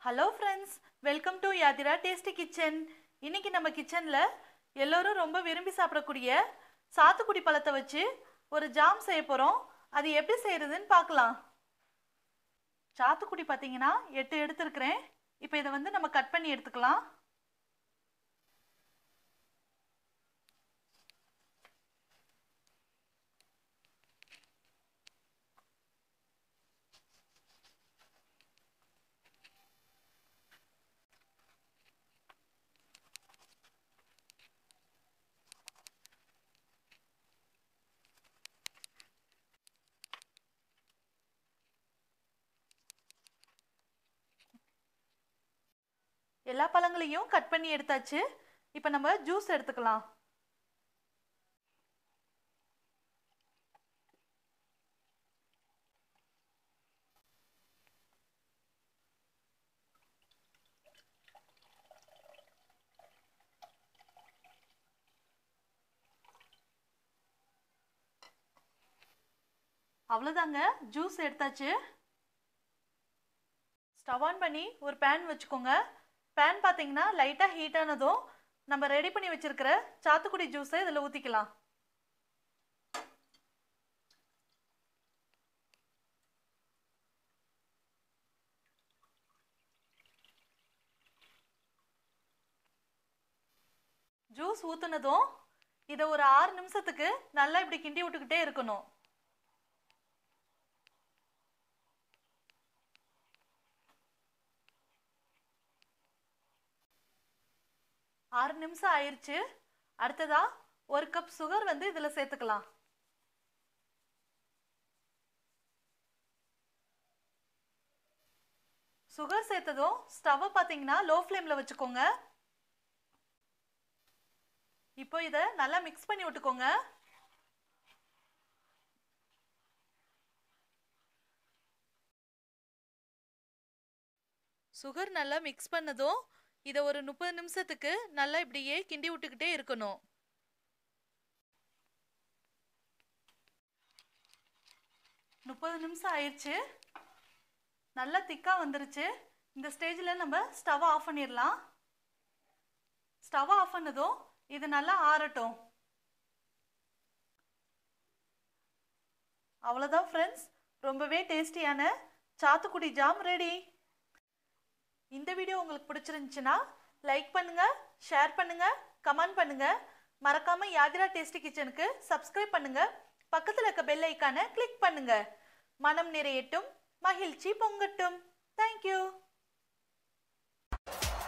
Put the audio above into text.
Hello friends, welcome to Yathira tasty kitchen. இன்னைக்கு நம்ம கிச்சனில் எல்லோரும் ரொம்ப விரும்பி சாப்பிடக்கூடிய சாத்துக்குடி பழத்தை வச்சு ஒரு ஜாம் செய்ய போகிறோம். அது எப்படி செய்கிறதுன்னு பார்க்கலாம். சாத்துக்குடி பார்த்தீங்கன்னா 8 எடுத்துருக்கிறேன். இப்போ இதை நம்ம கட் பண்ணி எடுத்துக்கலாம். எல்லா பழங்களையும் கட் பண்ணி எடுத்தாச்சு. இப்போ நம்ம ஜூஸ் எடுத்துக்கலாம். அவ்வளோதாங்க, ஜூஸ் எடுத்தாச்சு. ஸ்டவ் ஆன் பண்ணி ஒரு பேன் வச்சுக்கோங்க. பேன் பார்த்தீங்கன்னா லைட்டாக ஹீட் ஆனதும் நம்ம ரெடி பண்ணி வச்சிருக்கிற சாத்துக்குடி ஜூஸை இதில் ஊற்றிக்கலாம். ஜூஸ் ஊற்றுனதும் இதை ஒரு 6 நிமிஷத்துக்கு நல்லா இப்படி கிண்டி விட்டுக்கிட்டே இருக்கணும். ஆறு நிமிஷம் ஆயிடுச்சு. அடுத்ததா 1 கப் சுகர் இதில் சேர்த்துக்கலாம். சுகர் சேர்த்ததும் ஸ்டவ்வை பார்த்தீங்கன்னா லோ ஃப்ளேமில் வச்சுக்கோங்க. இப்போ இதை நல்லா மிக்ஸ் பண்ணி விட்டுக்கோங்க. சுகர் நல்லா மிக்ஸ் பண்ணதும் இதை ஒரு 30 நிமிஷத்துக்கு நல்லா இப்படியே கிண்டி விட்டுக்கிட்டே இருக்கணும். முப்பது நிமிஷம் ஆயிடுச்சு. நல்லா திக்காக வந்துருச்சு. இந்த ஸ்டேஜில் நம்ம ஸ்டவ் ஆஃப் பண்ணிடலாம். ஸ்டவ் ஆஃப் பண்ணதும் இது நல்லா ஆறட்டும். அவ்வளோதான் ஃப்ரெண்ட்ஸ், ரொம்பவே டேஸ்டியான சாத்துக்குடி ஜாம் ரெடி. இந்த வீடியோ உங்களுக்கு பிடிச்சிருந்துச்சுன்னா லைக் பண்ணுங்க, ஷேர் பண்ணுங்க, கமெண்ட் பண்ணுங்க. மறக்காம யாதிரா டேஸ்டி கிச்சனுக்கு சப்ஸ்கிரைப் பண்ணுங்க. பக்கத்தில் இருக்க பெல் ஐக்கானை கிளிக் பண்ணுங்க. மனம் நிறையட்டும், மகிழ்ச்சி பொங்கட்டும். தேங்க்யூ.